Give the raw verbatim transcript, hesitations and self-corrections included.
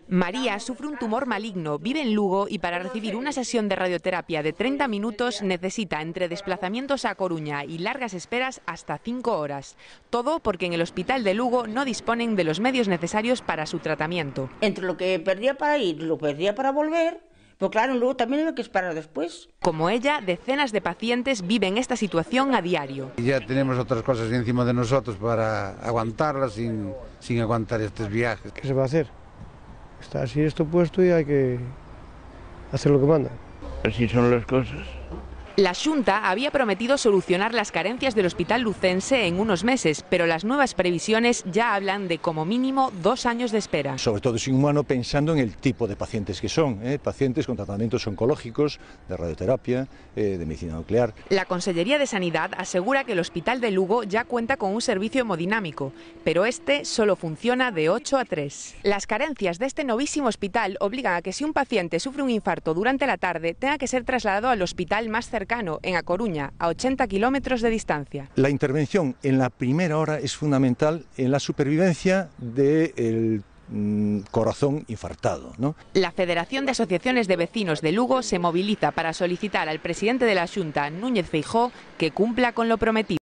María sufre un tumor maligno, vive en Lugo y para recibir una sesión de radioterapia de treinta minutos necesita entre desplazamientos a Coruña y largas esperas hasta cinco horas. Todo porque en el hospital de Lugo no disponen de los medios necesarios para su tratamiento. Entre lo que perdía para ir y lo que perdía para volver, pues claro, luego también hay que esperar después. Como ella, decenas de pacientes viven esta situación a diario. Ya tenemos otras cosas encima de nosotros para aguantarlas sin, sin aguantar estos viajes. ¿Qué se va a hacer? Está así esto puesto y hay que hacer lo que manda. Así son las cosas. La Xunta había prometido solucionar las carencias del hospital lucense en unos meses, pero las nuevas previsiones ya hablan de como mínimo dos años de espera. Sobre todo es inhumano pensando en el tipo de pacientes que son, ¿eh? pacientes con tratamientos oncológicos, de radioterapia, eh, de medicina nuclear. La Consellería de Sanidad asegura que el hospital de Lugo ya cuenta con un servicio hemodinámico, pero este solo funciona de ocho a tres. Las carencias de este novísimo hospital obligan a que si un paciente sufre un infarto durante la tarde tenga que ser trasladado al hospital más cercano, en A Coruña, a ochenta kilómetros de distancia. La intervención en la primera hora es fundamental en la supervivencia del mm, corazón infartado, ¿no? La Federación de Asociaciones de Vecinos de Lugo se moviliza para solicitar al presidente de la Xunta, Núñez Feijóo, que cumpla con lo prometido.